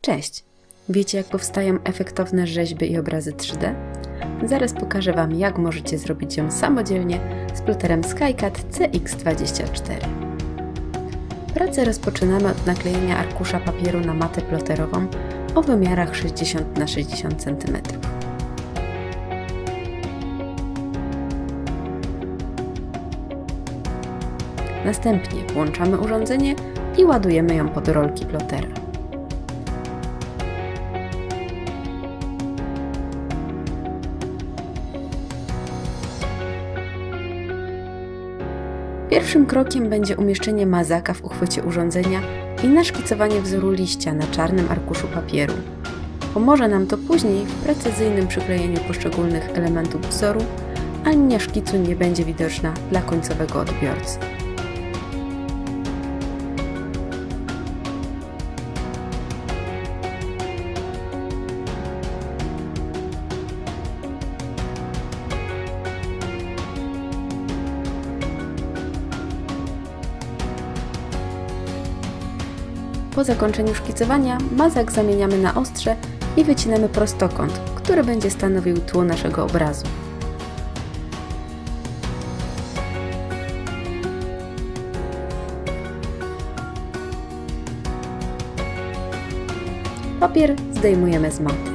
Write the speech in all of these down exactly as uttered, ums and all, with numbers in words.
Cześć! Wiecie, jak powstają efektowne rzeźby i obrazy trzy D? Zaraz pokażę Wam, jak możecie zrobić ją samodzielnie z ploterem SkyCAD C X dwadzieścia cztery. Pracę rozpoczynamy od naklejenia arkusza papieru na matę ploterową o wymiarach sześćdziesiąt na sześćdziesiąt centymetrów. Następnie włączamy urządzenie i ładujemy ją pod rolki plotera. Pierwszym krokiem będzie umieszczenie mazaka w uchwycie urządzenia i naszkicowanie wzoru liścia na czarnym arkuszu papieru. Pomoże nam to później w precyzyjnym przyklejeniu poszczególnych elementów wzoru, a linia szkicu nie będzie widoczna dla końcowego odbiorcy. Po zakończeniu szkicowania mazak zamieniamy na ostrze i wycinamy prostokąt, który będzie stanowił tło naszego obrazu. Papier zdejmujemy z maty.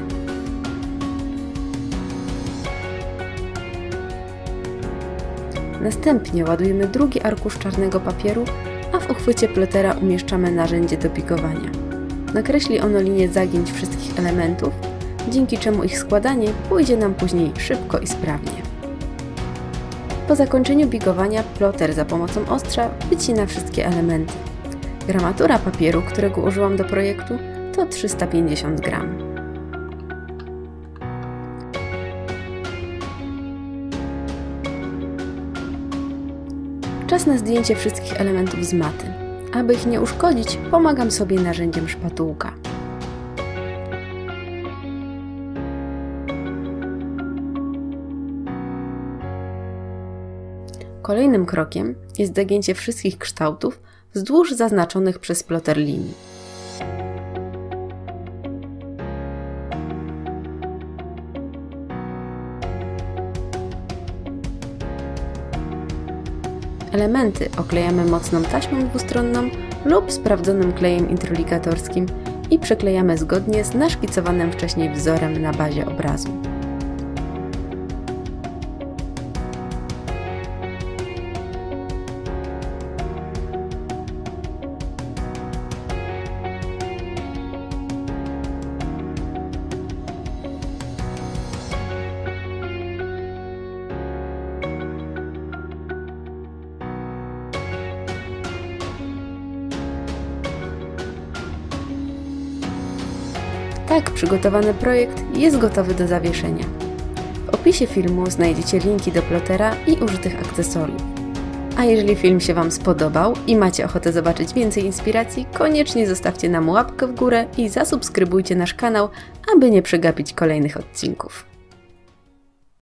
Następnie ładujemy drugi arkusz czarnego papieru, a w uchwycie plotera umieszczamy narzędzie do bigowania. Nakreśli ono linię zagięć wszystkich elementów, dzięki czemu ich składanie pójdzie nam później szybko i sprawnie. Po zakończeniu bigowania ploter za pomocą ostrza wycina wszystkie elementy. Gramatura papieru, którego użyłam do projektu, to trzysta pięćdziesiąt gramów. Czas na zdjęcie wszystkich elementów z maty. Aby ich nie uszkodzić, pomagam sobie narzędziem szpatułka. Kolejnym krokiem jest zagięcie wszystkich kształtów wzdłuż zaznaczonych przez ploter linii. Elementy oklejamy mocną taśmą dwustronną lub sprawdzonym klejem introligatorskim i przyklejamy zgodnie z naszkicowanym wcześniej wzorem na bazie obrazu. Tak przygotowany projekt jest gotowy do zawieszenia. W opisie filmu znajdziecie linki do plotera i użytych akcesoriów. A jeżeli film się Wam spodobał i macie ochotę zobaczyć więcej inspiracji, koniecznie zostawcie nam łapkę w górę i zasubskrybujcie nasz kanał, aby nie przegapić kolejnych odcinków.